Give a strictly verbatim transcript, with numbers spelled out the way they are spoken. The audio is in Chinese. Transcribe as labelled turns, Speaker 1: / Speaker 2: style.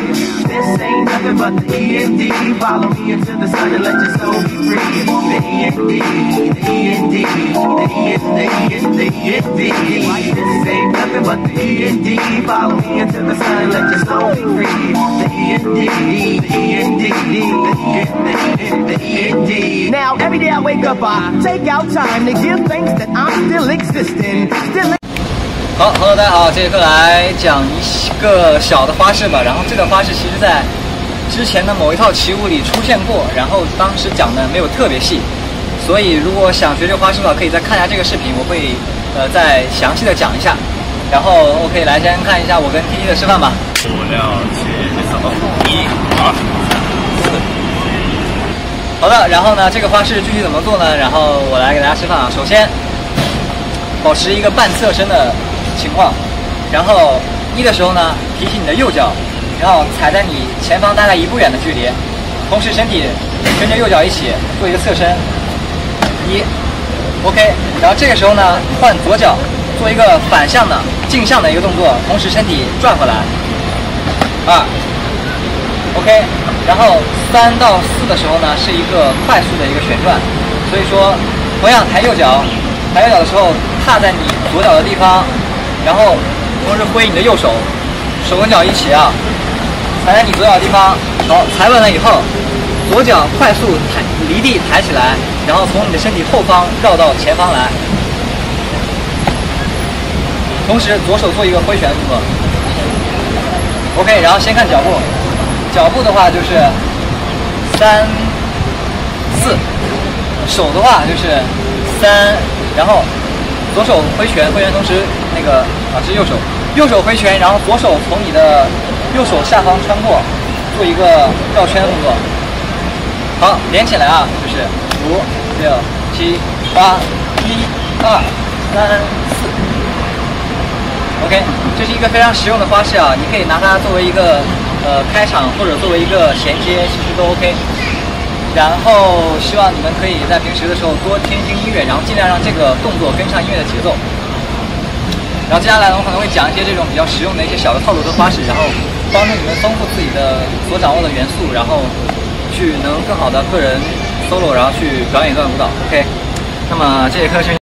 Speaker 1: This ain't nothing but the E N D. Follow me into the sun and let your soul be free. The E N D, the E N D, the E N D, the E N D. This ain't nothing but the E N D. Follow me into the sun and let your soul be free. The E N D, the E N D, the E N D, the E N D. Now every day I wake up, I take out time to give thanks that I'm still existing. Still.
Speaker 2: 好 ，Hello， 大家好，这节课来讲一个小的花式吧。然后这个花式其实在之前的某一套起舞里出现过，然后当时讲的没有特别细，所以如果想学这个花式的话，可以再看一下这个视频，我会呃再详细的讲一下。然后 OK， 来先看一下我跟 T T 的示范吧。五六七走，一二四。好的，然后呢，这个花式具体怎么做呢？然后我来给大家示范啊。首先，保持一个半侧身的情况，然后一的时候呢，提起你的右脚，然后踩在你前方大概一步远的距离，同时身体跟着右脚一起做一个侧身，一 ，OK， 然后这个时候呢，换左脚做一个反向的镜像的一个动作，同时身体转回来，二 ，OK， 然后三到四的时候呢，是一个快速的一个旋转，所以说同样抬右脚，抬右脚的时候踏在你左脚的地方。然后同时挥你的右手，手跟脚一起啊，踩在你左脚的地方。好，踩稳了以后，左脚快速抬离地抬起来，然后从你的身体后方绕到前方来。同时左手做一个挥拳动作。OK， 然后先看脚步，脚步的话就是三四，手的话就是三，然后。左手挥拳，挥拳同时那个啊，这是右手，右手挥拳，然后左手从你的右手下方穿过，做一个绕圈的动作。好，连起来啊，就是五六七八，一二三四。OK， 这是一个非常实用的花式啊，你可以拿它作为一个呃开场，或者作为一个衔接，其实都 OK。然后希望你们可以在平时的时候多听听音乐，然后尽量让这个动作跟上音乐的节奏。然后接下来呢，我可能会讲一些这种比较实用的一些小的套路和花式，然后帮助你们丰富自己的所掌握的元素，然后去能更好的个人 solo， 然后去表演一段舞蹈。OK， 那么这节课是。